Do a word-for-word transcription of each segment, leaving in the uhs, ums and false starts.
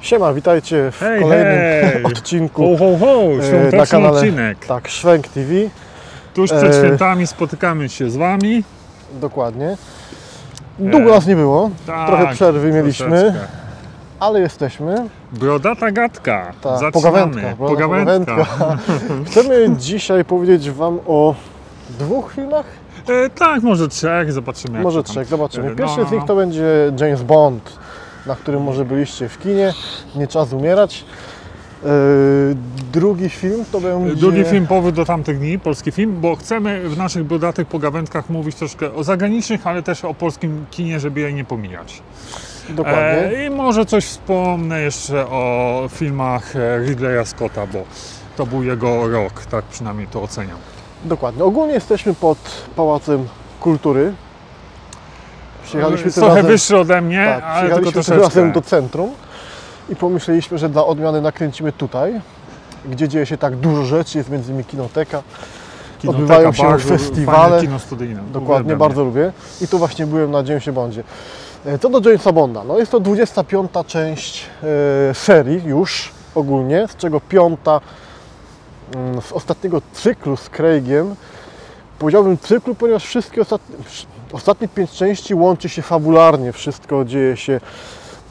Siema, witajcie w hej, kolejnym hej. odcinku ho, ho, ho. na kanale odcinek. Tak, Szwenk T V. Tuż przed e... świętami spotykamy się z Wami. Dokładnie. Długo e... nas nie było, tak, trochę przerwy mieliśmy, troszeczkę. Ale jesteśmy. Brodata gadka, tak, pogawędka, pogawędka. Chcemy dzisiaj powiedzieć Wam o dwóch filmach? E, tak, może trzech, zobaczymy. Może trzech, zobaczymy. Pierwszy no, z nich to będzie James Bond, na którym może byliście w kinie, Nie czas umierać. Yy, drugi film to będzie... Drugi film powrót do tamtych dni, polski film, bo chcemy w naszych brodatych pogawędkach mówić troszkę o zagranicznych, ale też o polskim kinie, żeby jej nie pomijać. Dokładnie. E, I może coś wspomnę jeszcze o filmach Ridleya Scotta, bo to był jego rok, tak przynajmniej to oceniam. Dokładnie. Ogólnie jesteśmy pod Pałacem Kultury. Przyjechaliśmy trochę razem, wyższy ode mnie, tak, ale tylko troszeczkę. Razem do centrum i pomyśleliśmy, że dla odmiany nakręcimy tutaj, gdzie dzieje się tak dużo rzeczy, jest między innymi kinoteka, kinoteka odbywają się bardzo, festiwale. Kino studyjne. Dokładnie, Uwielbiam bardzo je. lubię. I tu właśnie byłem na Jamesie Bondzie. Co do Jamesa Bonda, no jest to dwudziesta piąta część e, serii już ogólnie, z czego piąta mm, z ostatniego cyklu z Craigiem. Powiedziałbym cyklu, ponieważ wszystkie ostatnie, ostatnie pięć części łączy się fabularnie, wszystko dzieje się yy,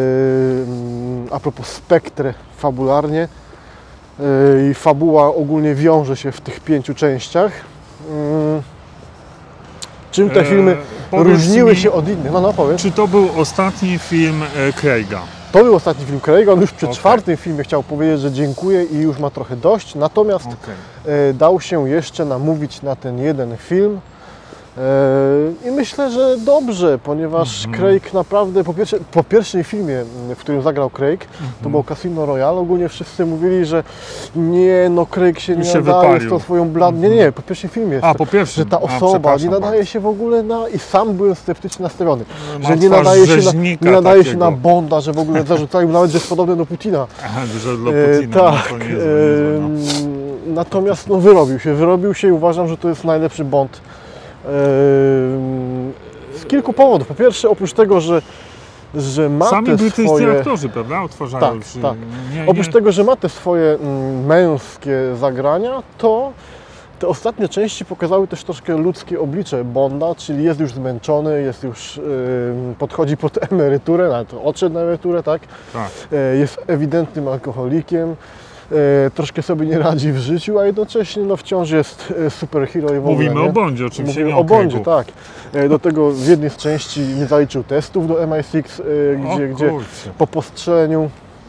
a propos Spectre fabularnie yy, i fabuła ogólnie wiąże się w tych pięciu częściach. Yy. Czym te filmy eee, różniły mi, się od innych? No, no, powiedz. Czy to był ostatni film e, Craiga? To był ostatni film Craiga, on już przy okay. czwartym filmie chciał powiedzieć, że dziękuję i już ma trochę dość, natomiast okay. e, dał się jeszcze namówić na ten jeden film e, i myślę, że dobrze, ponieważ mm -hmm. Craig naprawdę, po, pierwsze, po pierwszym filmie, w którym zagrał Craig, mm -hmm. to było Casino Royale, ogólnie wszyscy mówili, że nie, no Craig się nie nadaje z tą swoją bladą, mm -hmm. nie, nie, po pierwszym filmie jest, A, po pierwszym. że ta osoba A, nie nadaje bardzo. się w ogóle na, i sam byłem sceptycznie nastawiony, Ma że nie nadaje się na, nie nadaje się na Bonda, że w ogóle zarzucają nawet, że jest podobny do Putina. Aha, że dla Putina. E, tak, no, nie e, no. Natomiast no, wyrobił się, wyrobił się i uważam, że to jest najlepszy Bond. Z kilku powodów. Po pierwsze, oprócz tego, że, że ma Sami te brytyjscy swoje... aktorzy, prawda? Odtwarzają tak, już... tak. Nie, oprócz nie... tego, że ma te swoje męskie zagrania, to te ostatnie części pokazały też troszkę ludzkie oblicze Bonda, czyli jest już zmęczony, jest już, yy, podchodzi pod emeryturę, nawet odszedł na emeryturę, tak? tak. Yy, jest ewidentnym alkoholikiem. E, troszkę sobie nie radzi w życiu, a jednocześnie no, wciąż jest superhero i w ogóle. Mówimy nie? o Bondzie oczywiście. Mówimy nie o Bondzie, tak. E, do tego w jednej z części nie zaliczył testów do M I six, e, gdzie, gdzie po postrzeleniu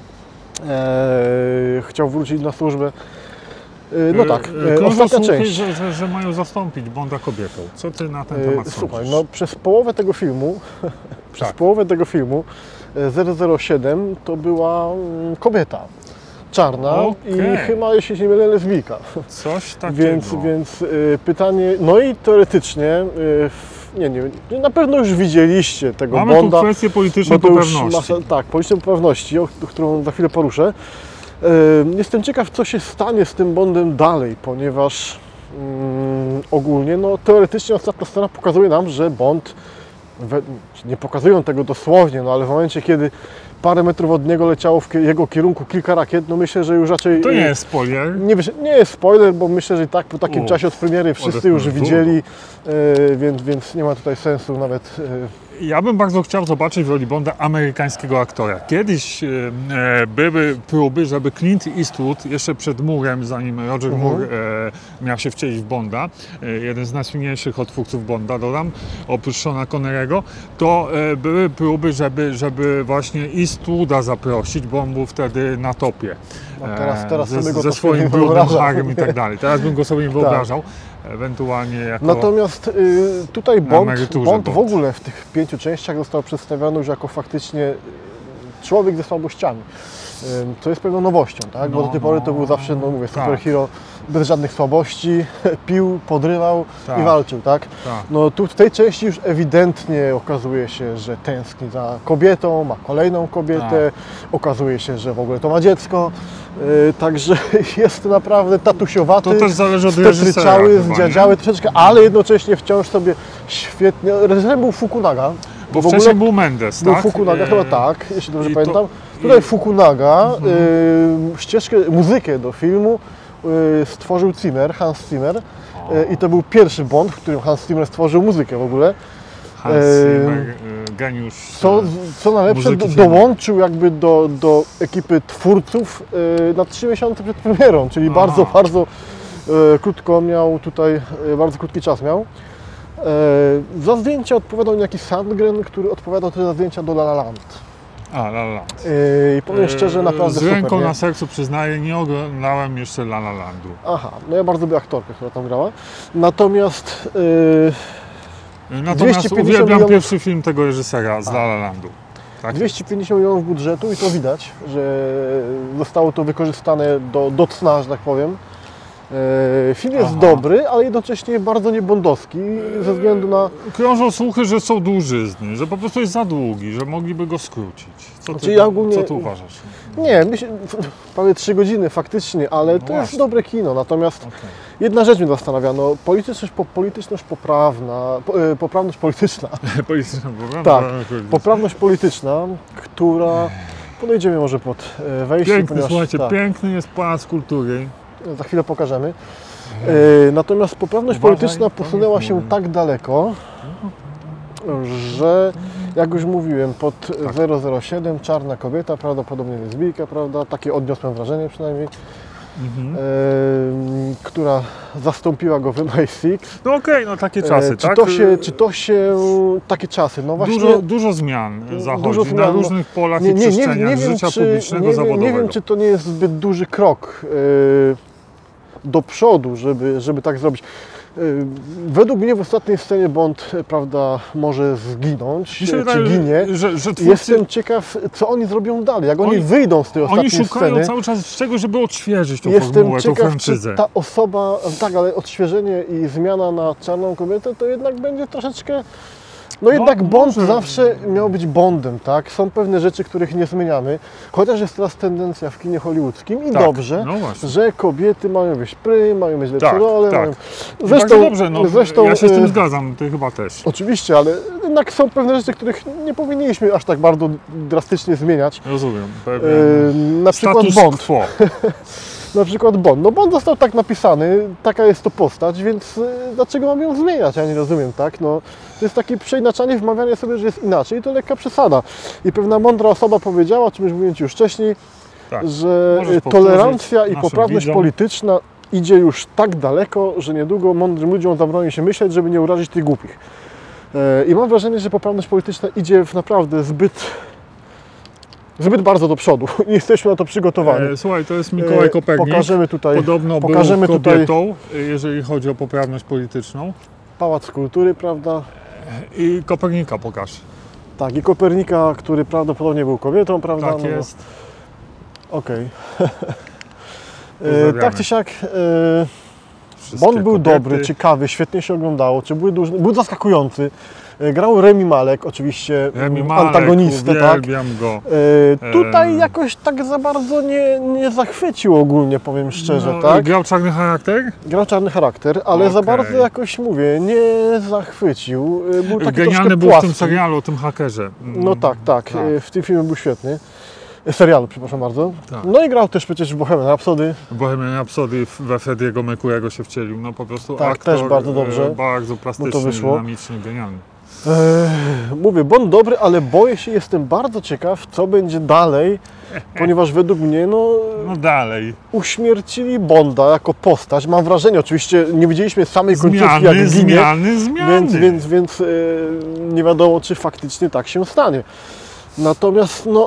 e, chciał wrócić na służbę. E, no tak, e, ostatnia część. Że, że, że mają zastąpić Bonda kobietą. Co ty na ten temat e, sądzisz? Słuchaj, no przez połowę tego filmu, przez tak. połowę tego filmu zero zero siedem to była kobieta. Czarna okay. i chyba, jeśli się nie mylę, lesbijka. Coś takiego. Więc, więc y, pytanie, no i teoretycznie, y, nie, nie, na pewno już widzieliście tego Mamy Bonda. Mamy tu kwestię politycznej poprawności. Masa, tak, politycznej poprawności, o, o którą za chwilę poruszę. Y, jestem ciekaw, co się stanie z tym Bondem dalej, ponieważ y, ogólnie, no teoretycznie ostatnia scena pokazuje nam, że Bond, we, nie pokazują tego dosłownie, no ale w momencie, kiedy parę metrów od niego leciało w jego kierunku kilka rakiet, no myślę, że już raczej... To nie jest spoiler. Nie, nie jest spoiler, bo myślę, że i tak po takim U, czasie od premiery wszyscy już widzieli, e, więc, więc nie ma tutaj sensu nawet... E... Ja bym bardzo chciał zobaczyć w roli Bonda amerykańskiego aktora. Kiedyś e, były próby, żeby Clint Eastwood, jeszcze przed murem, zanim Roger uh-huh. Moore e, miał się wcielić w Bonda, e, jeden z najsłynniejszych odtwórców Bonda, dodam, oprócz Seana Connerego, to e, były próby, żeby, żeby właśnie Eastwooda zaprosić, bo on był wtedy na topie. No teraz, teraz ze, sobie go ze swoim brudnym harem i tak dalej. Teraz bym go sobie nie wyobrażał. Tak. Ewentualnie jako... Natomiast y, tutaj Bond, Bond, Bond w Bond. ogóle w tych pięciu częściach został przedstawiony już jako faktycznie człowiek ze słabościami. Y, co jest pewną nowością, tak? No, bo do tej pory to był zawsze, no mówię, superhero tak. bez żadnych słabości, pił, podrywał tak. i walczył, tak? tak? No tu w tej części już ewidentnie okazuje się, że tęskni za kobietą, ma kolejną kobietę, tak. okazuje się, że w ogóle to ma dziecko. Yy, także jest naprawdę tatusiowaty, to też zależy od reżysera, zdziadziały troszeczkę, ale jednocześnie wciąż sobie świetnie... Reżyserem był Fukunaga. Bo w ogóle wcześniej był Mendes, był tak? Fukunaga, E, chyba tak, jeśli dobrze i to- pamiętam. Tutaj i- Fukunaga, Mhm. y, ścieżkę, muzykę do filmu y, stworzył Zimmer, Hans Zimmer. Y, I to był pierwszy Bond, w którym Hans Zimmer stworzył muzykę w ogóle. Hans e, Zimmer, e, geniusz. Co, e, co najlepsze, muzyki do, filmowej. dołączył jakby do, do ekipy twórców y, na trzy miesiące przed premierą, czyli Aha. bardzo, bardzo y, krótko miał tutaj, y, bardzo krótki czas miał. Y, za zdjęcia odpowiadał niejaki Sandgren, który odpowiadał też za zdjęcia do La La Land. A, La La Land. Y, I powiem szczerze, E, naprawdę Z ręką super, nie? na sercu przyznaję, nie oglądałem jeszcze La La Landu. Aha, no ja bardzo lubię aktorkę, która tam grała. Natomiast y, Natomiast dwieście pięćdziesiąt uwielbiam milionów- pierwszy film tego reżysera z La La Landu. Tak? dwieście pięćdziesiąt milionów budżetu i to widać, że zostało to wykorzystane do, do cna, że tak powiem. E, film jest Aha. dobry, ale jednocześnie bardzo niebondowski ze względu na... Krążą słuchy, że są dłużyzny, że po prostu jest za długi, że mogliby go skrócić. Co ty, Znaczy, ja ogólnie- co ty uważasz? Nie, myślę, prawie trzy godziny faktycznie, ale No to właśnie. jest dobre kino. Natomiast Okay. jedna rzecz mnie zastanawia, no, polityczność, po, polityczność poprawna, po, e, poprawność polityczna, Polityczna poprawna? Tak, poprawność polityczna, która... Podejdziemy może pod e, wejście, Piękny, ponieważ słuchajcie, tak, piękny jest Pałac Kultury. za chwilę pokażemy. E, natomiast poprawność Uważaj, polityczna to posunęła nie się mówię. tak daleko, że jak już mówiłem, pod Tak. zero zero siedem czarna kobieta, prawdopodobnie lesbijka, prawda? Takie odniosłem wrażenie przynajmniej, Mhm. e, która zastąpiła go w M I six. No okej, no takie czasy, E, czy, tak? to się, czy to się, takie czasy, no właśnie... Dużo, dużo zmian zachodzi dużo zmian, na no. różnych polach Nie, i nie, nie, przestrzeniach nie, wiem, życia czy, publicznego, nie, wiem, zawodowego. nie wiem, czy to nie jest zbyt duży krok e, do przodu, żeby, żeby tak zrobić. E, według mnie w ostatniej scenie Bond, e, prawda, może zginąć, Mi się e, wydaje, czy ginie. że, że twórcy, Jestem ciekaw, co oni zrobią dalej, jak oni, Oni- wyjdą z tej oni ostatniej szukają sceny. cały czas czego, żeby odświeżyć tą Jestem formułę, tą ciekaw, czy franczyzę. ta osoba, tak, ale odświeżenie i zmiana na czarną kobietę to jednak będzie troszeczkę... No jednak Bond może. zawsze miał być Bondem, tak? Są pewne rzeczy, których nie zmieniamy, chociaż jest teraz tendencja w kinie hollywoodzkim i Tak, dobrze, no właśnie. że kobiety mają być pry, mają mieć lepsze Tak, role. tak. Mają... I Zresztą, bardzo dobrze, no, zresztą ja się z tym e, zgadzam, ty chyba też. oczywiście, ale jednak są pewne rzeczy, których nie powinniśmy aż tak bardzo drastycznie zmieniać. Rozumiem. Pewien E, na przykład status Bond. quo. Na przykład Bond. No Bond został tak napisany, taka jest to postać, więc y, dlaczego mam ją zmieniać? Ja nie rozumiem, tak? No, to jest takie przeinaczanie, wmawianie sobie, że jest inaczej i to lekka przesada. I pewna mądra osoba powiedziała, o czym już mówiłem Ci już wcześniej, Tak. że Możesz y, powtórzyć tolerancja i naszym poprawność widzom. polityczna idzie już tak daleko, że niedługo mądrym ludziom zabroni się myśleć, żeby nie urazić tych głupich. E, I mam wrażenie, że poprawność polityczna idzie w naprawdę zbyt, zbyt bardzo do przodu. Nie jesteśmy na to przygotowani. E, słuchaj, to jest Mikołaj E, Kopernik. Pokażemy tutaj Podobno pokażemy był tutaj- kobietą, jeżeli chodzi o poprawność polityczną. Pałac Kultury, prawda? I Kopernika pokaż. Tak, i Kopernika, który prawdopodobnie był kobietą, prawda? Tak No, jest. Okej. E, Pozdrawiamy. tak czy siak, e, Wszystkie Bond był kobiety. dobry, ciekawy, świetnie się oglądało, czy był, duży, był zaskakujący. E, Grał Remi Malek, oczywiście Remi m, Malek, antagonistę, tak? uwielbiam go. E, tutaj Em. jakoś tak za bardzo nie, nie zachwycił ogólnie, powiem szczerze, No, tak? Grał czarny charakter? Grał czarny charakter, ale za Okej. bardzo jakoś, mówię, nie zachwycił. E, Był taki Genialny troszkę był w płaski. tym serialu o tym hakerze. No tak, tak, Tak. e, w tym filmie był świetny. E, Serialu, przepraszam bardzo. Tak. No i grał też przecież w Bohemian Rhapsody. Bohemian Rhapsody we Frediego Mercurego się wcielił. No po prostu Tak, aktor, też bardzo dobrze. e, bardzo plastyczny, wyszło. dynamiczny, genialny. Eee, mówię, Bond dobry, ale boję się, jestem bardzo ciekaw, co będzie dalej, ponieważ według mnie, no, No dalej. uśmiercili Bonda jako postać. Mam wrażenie, oczywiście nie widzieliśmy samej końcówki, jak Zmiany, ginie, zmiany, zmiany. więc, więc, więc e, nie wiadomo, czy faktycznie tak się stanie. Natomiast, no,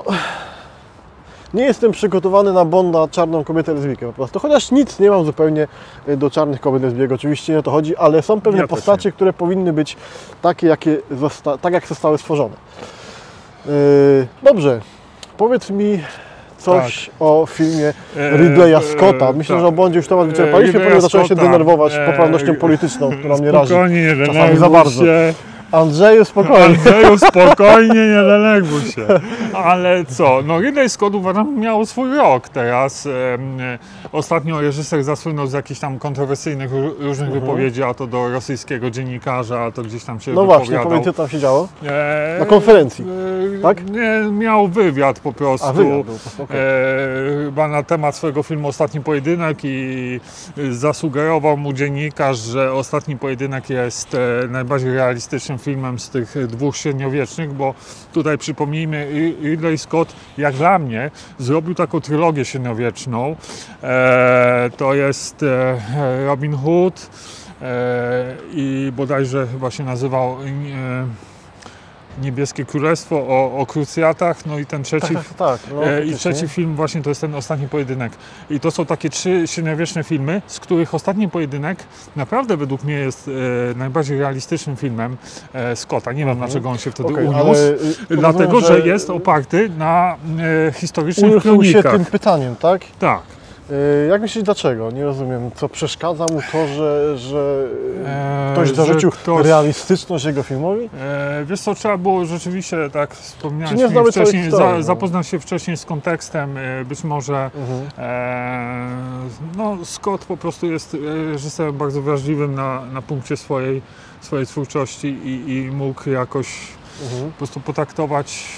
nie jestem przygotowany na Bonda czarną kobietę lesbijkę po prostu, chociaż nic nie mam zupełnie do czarnych kobiet lesbijek, oczywiście nie o to chodzi, ale są pewne Ja też postacie, które powinny być takie, jakie zosta- tak jak zostały stworzone. Yy, dobrze, powiedz mi coś o filmie E, Ridleya e, Scotta. Myślę, tak. że o Bondzie już temat wyczerpaliśmy, Ridleya ponieważ zacząłem się Scotta. denerwować E, poprawnością polityczną, która mnie razi. Spokojnie, nie Czasami denerwuj za bardzo. się. Andrzeju, spokojnie. Andrzeju, spokojnie, nie denerwuj się. Ale co, no Ridley Scott uważam miał swój rok teraz. Ostatnio reżyser zasłynął z jakichś tam kontrowersyjnych różnych Mhm. wypowiedzi, a to do rosyjskiego dziennikarza, a to gdzieś tam się No wypowiadał. właśnie, powiedz, co tam się działo? E, Na konferencji, e, tak? Nie, miał wywiad po prostu. A, wywiad był, okej. E, chyba na temat swojego filmu Ostatni Pojedynek i zasugerował mu dziennikarz, że Ostatni Pojedynek jest e, najbardziej realistycznym filmem z tych dwóch średniowiecznych, bo tutaj przypomnijmy, Ridley Scott, jak dla mnie, zrobił taką trylogię średniowieczną. E, to jest e, Robin Hood e, i bodajże chyba się nazywał e, Niebieskie Królestwo o, o krucjatach, no i ten trzeci, Tak, tak, no, e, i faktycznie. trzeci film właśnie to jest ten Ostatni Pojedynek. I to są takie trzy średniowieczne filmy, z których Ostatni Pojedynek naprawdę według mnie jest e, najbardziej realistycznym filmem e, Scotta. Nie wiem dlaczego on się wtedy Okej, uniósł, ale, y, dlatego rozumiem, że jest oparty na e, historycznych Uniósł się kronikach. tym pytaniem, tak? Tak. Y, Jak myślisz dlaczego? Nie rozumiem. Co przeszkadza mu to, że, że E, ktoś że zarzucił ktoś- realistyczność jego filmowi? E, wiesz co, trzeba było rzeczywiście, tak Czy wspomniałeś nie mi znamy całej wcześniej, historii, za, no? zapoznać się wcześniej z kontekstem, e, być może Mhm. e, no, Scott po prostu jest reżyserem bardzo wrażliwym na, na punkcie swojej, swojej twórczości i, i mógł jakoś Mhm. po prostu potraktować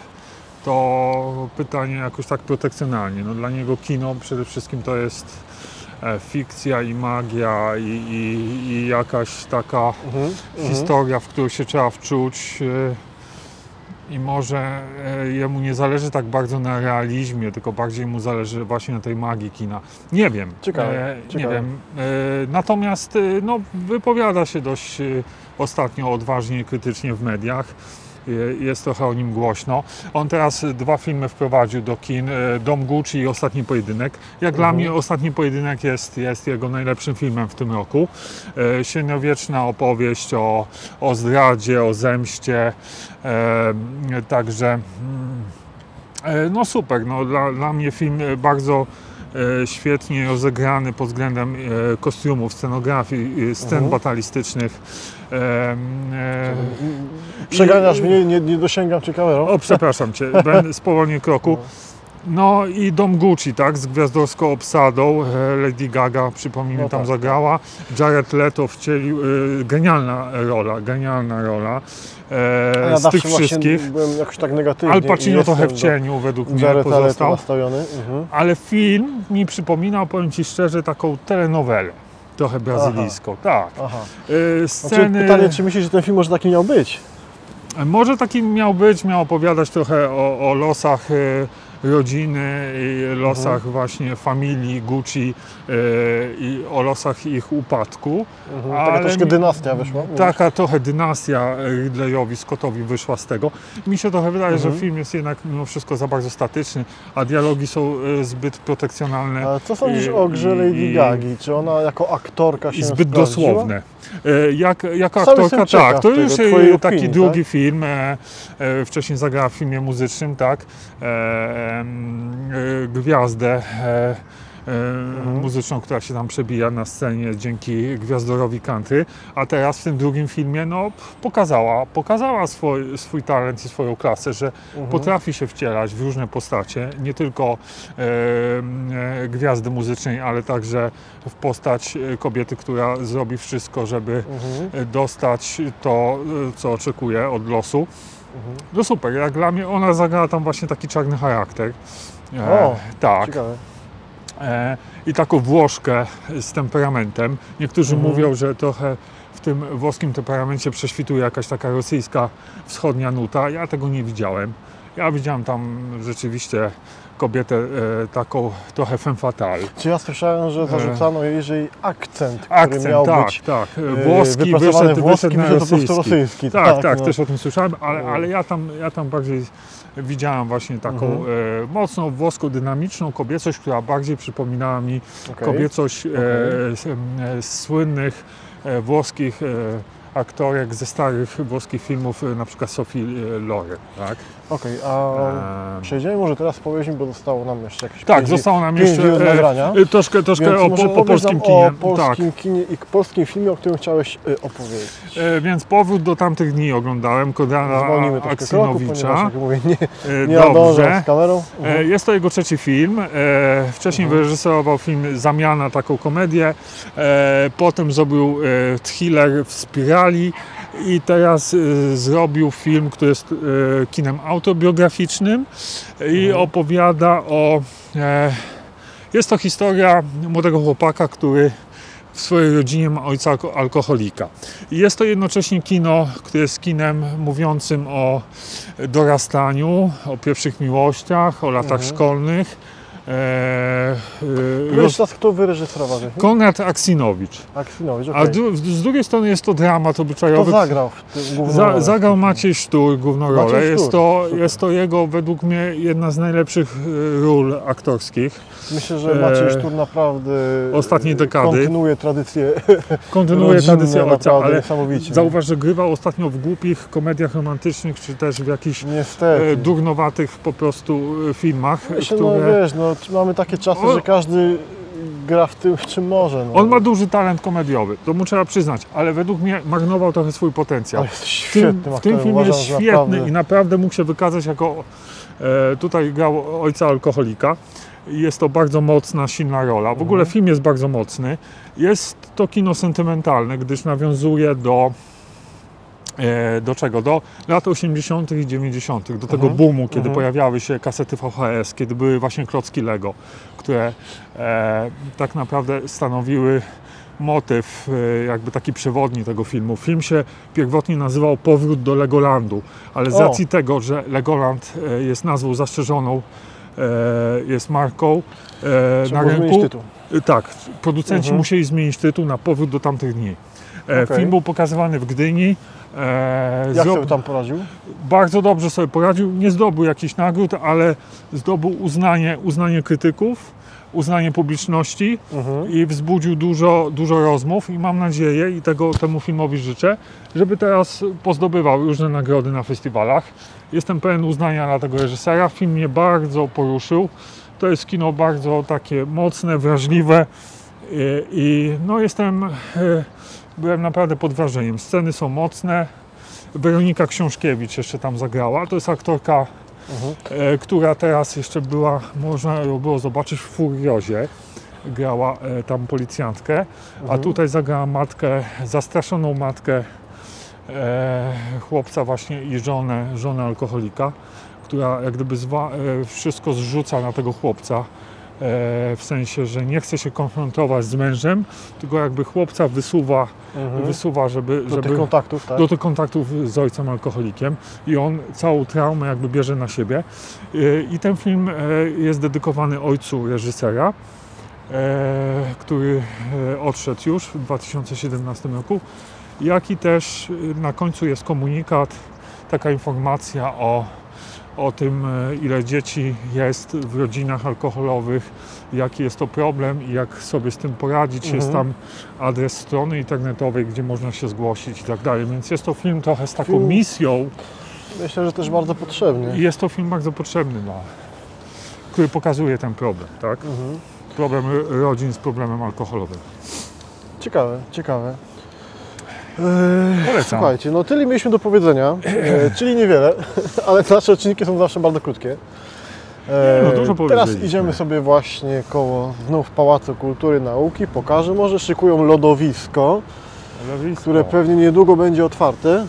to pytanie jakoś tak protekcjonalnie. No, dla niego kino przede wszystkim to jest e, fikcja i magia i, i, i jakaś taka Mhm. historia, w którą się trzeba wczuć e, i może e, jemu nie zależy tak bardzo na realizmie, tylko bardziej mu zależy właśnie na tej magii kina. Nie wiem. Ciekawe, E, nie ciekawe. wiem. E, natomiast e, no, wypowiada się dość e, ostatnio odważnie i krytycznie w mediach. Jest trochę o nim głośno. On teraz dwa filmy wprowadził do kin, Dom Gucci i Ostatni Pojedynek. Jak dla Mhm. mnie Ostatni Pojedynek jest, jest jego najlepszym filmem w tym roku. E, Średniowieczna opowieść o, o zdradzie, o zemście. E, także mm, e, no super, no, dla, dla mnie film bardzo e, świetnie rozegrany pod względem e, kostiumów, scenografii, e, scen Mhm. batalistycznych. E, e, Przeganiasz I- mnie, nie, nie dosięgam cię kamerą. O, przepraszam Cię, będę spowolnię kroku. No i Dom Gucci, tak, z gwiazdorską obsadą, e, Lady Gaga, przypomnijmy, No tam tak, zagrała, Jared Leto wcielił, e, genialna rola, genialna rola e, A ja z zawsze tych właśnie wszystkich. byłem jakoś tak negatywnie. Al Pacino i trochę w jestem cieniu według do mnie Jared Leto pozostał, nastawiony. Mhm. ale film mi przypominał, powiem Ci szczerze, taką telenowelę, trochę brazylijską, tak. Aha. E, Znaczy, Sceny... pytanie, czy myślisz, że ten film może taki miał być? Może taki miał być, miał opowiadać trochę o, o losach e, rodziny i losach Mhm. właśnie familii Gucci e, i o losach ich upadku. Mhm. Taka Ale troszkę mi- dynastia wyszła. Taka trochę dynastia Ridleyowi Scottowi wyszła z tego. Mi się trochę wydaje, Mhm. że film jest jednak mimo wszystko za bardzo statyczny, a dialogi są e, zbyt protekcjonalne. Ale co sądzisz i- o grze i- Lady i- Gagi? Czy ona jako aktorka się I zbyt sprawdziła? dosłowne. E, Jak, jako Sam aktorka, jestem ciekaw tak, to tego, już e, twojej taki opinii, drugi tak? film. E, e, wcześniej zagrała w filmie muzycznym, tak, e, em, e, gwiazdę e, e, muzyczną, która się tam przebija na scenie dzięki gwiazdorowi country, a teraz w tym drugim filmie no, pokazała, pokazała swój, swój talent i swoją klasę, że Mhm. potrafi się wcielać w różne postacie, nie tylko e, e, gwiazdy muzycznej, ale także w postać e, kobiety, która zrobi wszystko, żeby Mhm. e, dostać to, e, co oczekuje od losu. Mhm. No super, jak dla mnie ona zagrała tam właśnie taki czarny charakter. E, O, tak. Ciekawe. E, I taką Włoszkę z temperamentem. Niektórzy Mhm. mówią, że trochę w tym włoskim temperamencie prześwituje jakaś taka rosyjska wschodnia nuta. Ja tego nie widziałem. Ja widziałem tam rzeczywiście kobietę e, taką trochę femme fatale. Czy ja słyszałem, że zarzucano jej, że jej akcent, który Akcent, miał tak, być tak. e, Włoski wypracowany wyszedł, włoski, wyszedł na wyszedł po prostu rosyjski. rosyjski. Tak, tak, no. też o tym słyszałem, ale, No. ale ja, tam, ja tam bardziej widziałem właśnie taką Mhm. e, mocną włoską, dynamiczną kobiecość, która bardziej przypominała mi Okej. kobiecość e, Okej. z, e, z słynnych e, włoskich e, aktorek ze starych włoskich filmów, na przykład Sophie Loren, tak? Okej, a Ehm. przejdziemy może teraz powiedzmy, bo zostało nam jeszcze jakieś Tak, pięć- zostało nam pięć jeszcze minut nagrania. e, troszkę, troszkę Więc o, może po, o opowiedz nam polskim kinie. O polskim Tak. kinie i polskim filmie, o którym chciałeś y, opowiedzieć. E, więc powrót do tamtych dni oglądałem Konrada Zwolnimy troszkę kroku, ponieważ Aksinowicza. jak mówię, nie, E, nie nadążam Dobrze. z kamerą. E, Jest to jego trzeci film. E, Wcześniej Mhm. wyreżyserował film Zamiana, taką komedię. E, Potem zrobił e, thriller w Spirali i teraz e, zrobił film, który jest e, kinem autobiograficznym i Mhm. opowiada o... E, Jest to historia młodego chłopaka, który w swojej rodzinie ma ojca alko- alkoholika. I jest to jednocześnie kino, które jest kinem mówiącym o dorastaniu, o pierwszych miłościach, o latach Mhm. szkolnych. E, e, Wiesz roz... teraz, kto wyreżyserował ten film? Konrad Aksinowicz. Aksinowicz, A okej. dru- z drugiej strony jest to dramat Kto obyczajowy. zagrał w tym główną Za, rolę? zagrał Maciej Sztur główną rolę. Maciej Jest Sztur, to, super. jest to jego, według mnie, jedna z najlepszych e, ról aktorskich. Myślę, że Maciej e, Sztur naprawdę ostatniej dekady. kontynuuje tradycję Kontynuuje rodzinną, tradycję ojca, naprawdę ale niesamowicie. zauważ, że grywał ostatnio w głupich komediach romantycznych, czy też w jakichś Niestety. e, durnowatych po prostu e, filmach, Myślę, które... no wiesz, no, mamy takie czasy, On- że każdy gra w tym, czym może. No. On ma duży talent komediowy, to mu trzeba przyznać, ale według mnie marnował trochę swój potencjał. Ale jest W tym, świetnym w tym aktorem, filmie uważam, jest że świetny naprawdę- i naprawdę mógł się wykazać jako, e, tutaj grał ojca alkoholika. Jest to bardzo mocna, silna rola. W ogóle Mhm. film jest bardzo mocny. Jest to kino sentymentalne, gdyż nawiązuje do e, do czego? Do lat osiemdziesiątych i dziewięćdziesiątych, do tego Mhm. boomu, kiedy Mhm. pojawiały się kasety V H S, kiedy były właśnie klocki Lego, które e, tak naprawdę stanowiły motyw, e, jakby taki przewodni tego filmu. Film się pierwotnie nazywał Powrót do Legolandu, ale z O. racji tego, że Legoland e, jest nazwą zastrzeżoną, e, jest marką e, Trzeba na było zmienić rynku, tytuł. e, tak, producenci Mhm. musieli zmienić tytuł na Powrót do tamtych dni. E, Okej. Film był pokazywany w Gdyni. E, Jak zro- sobie tam poradził? Bardzo dobrze sobie poradził. Nie zdobył jakichś nagród, ale zdobył uznanie, uznanie krytyków, uznanie publiczności Mhm. i wzbudził dużo, dużo rozmów i mam nadzieję, i tego temu filmowi życzę, żeby teraz pozdobywał różne nagrody na festiwalach. Jestem pełen uznania dla tego reżysera. Film mnie bardzo poruszył. To jest kino bardzo takie mocne, wrażliwe i, i no jestem, e, byłem naprawdę pod wrażeniem. Sceny są mocne. Weronika Książkiewicz jeszcze tam zagrała. To jest aktorka, Mhm. e, która teraz jeszcze była, można ją było zobaczyć w Furiozie. Grała e, tam policjantkę, a Mhm. tutaj zagrała matkę, zastraszoną matkę e, chłopca właśnie i żonę, żonę alkoholika, która jak gdyby zwa, e, wszystko zrzuca na tego chłopca. E, w sensie, że nie chce się konfrontować z mężem, tylko jakby chłopca wysuwa, Mhm. wysuwa żeby, Do żeby tych kontaktów, tak? do tych kontaktów z ojcem alkoholikiem i on całą traumę jakby bierze na siebie. Yy, I ten film e, jest dedykowany ojcu reżysera, e, który e, odszedł już w dwa tysiące siedemnastym roku, jak i też e, na końcu jest komunikat, taka informacja o, o tym, e, ile dzieci jest w rodzinach alkoholowych, jaki jest to problem i jak sobie z tym poradzić. Mhm. Jest tam adres strony internetowej, gdzie można się zgłosić i tak dalej. Więc jest to film trochę z taką Film- misją Myślę, że też bardzo potrzebny. i jest to film bardzo potrzebny, dla, który pokazuje ten problem, tak? Mhm. Problem r- rodzin z problemem alkoholowym. Ciekawe, ciekawe. Eee, Polecam. Słuchajcie, no tyle mieliśmy do powiedzenia, e, czyli niewiele, ale nasze odcinki są zawsze bardzo krótkie. E, Nie, no dużo teraz powiedzieliśmy. idziemy sobie właśnie koło znów Pałacu Kultury i Nauki. Pokażę, może szykują lodowisko, które pewnie niedługo będzie otwarte.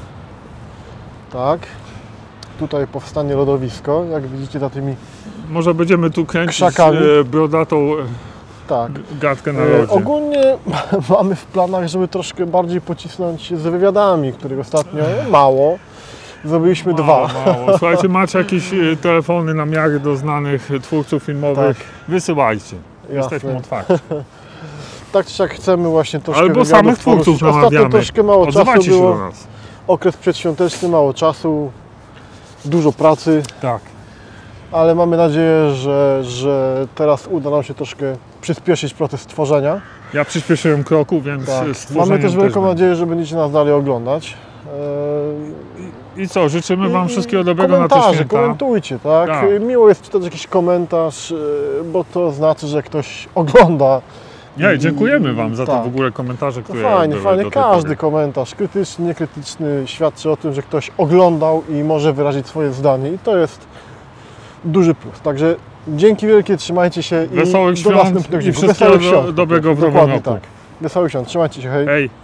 Tak. Tutaj powstanie lodowisko, jak widzicie za tymi. Może będziemy tu kręcić Krzakami. e, brodatą e, Tak. gadkę na E, lodzie. ogólnie mamy w planach, żeby troszkę bardziej pocisnąć z wywiadami, których ostatnio mało. Zrobiliśmy Mało, dwa. mało. Słuchajcie, macie jakieś e, telefony na miarę do znanych twórców filmowych, Tak. wysyłajcie. Jasne. Jesteśmy otwarci. Tak czy siak chcemy właśnie troszkę Albo wywiadów samych twórców poruszyć. Ostatnio namawiamy. troszkę mało czasu Odzywajcie się było. do nas. Okres przedświąteczny, mało czasu, dużo pracy, Tak. ale mamy nadzieję, że, że teraz uda nam się troszkę przyspieszyć proces tworzenia. Ja przyspieszyłem kroku, więc Tak. stworzeniem Mamy też wielką będę. nadzieję, że będziecie nas dalej oglądać. I co, życzymy Wam I- wszystkiego dobrego na te komentarze, święta. komentujcie, tak? Tak. Miło jest czytać jakiś komentarz, yy, bo to znaczy, że ktoś ogląda. Nie, I- dziękujemy Wam za to tak. w ogóle komentarze, To które fajnie, były fajnie. do tej Każdy pory. komentarz, krytyczny, niekrytyczny, świadczy o tym, że ktoś oglądał i może wyrazić swoje zdanie i to jest duży plus. Także dzięki wielkie, trzymajcie się i Wesołych do świąt następnego i odcinku. wszystkiego Wesołych do- świąt. dobrego w nowym Dokładnie roku. tak. Wesołych świąt, trzymajcie się, hej. Hej!